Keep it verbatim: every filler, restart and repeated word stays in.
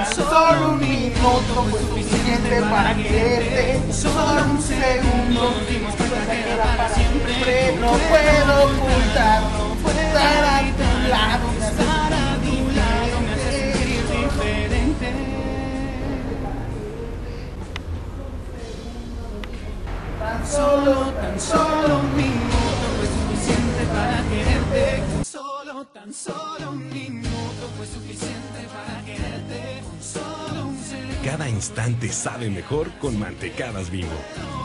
solo un minuto fue suficiente para quererte. Solo un segundo dimos cuenta que era para siempre. No puedo ocultar, estar a tu lado, estar a tu lado, me hace sentir diferente. Tan solo, tan solo un minuto fue suficiente para quererte. Solo, tan solo un minuto fue suficiente para quererte. Solo un segundo. Cada instante sabe mejor con Mantecadas Bimbo.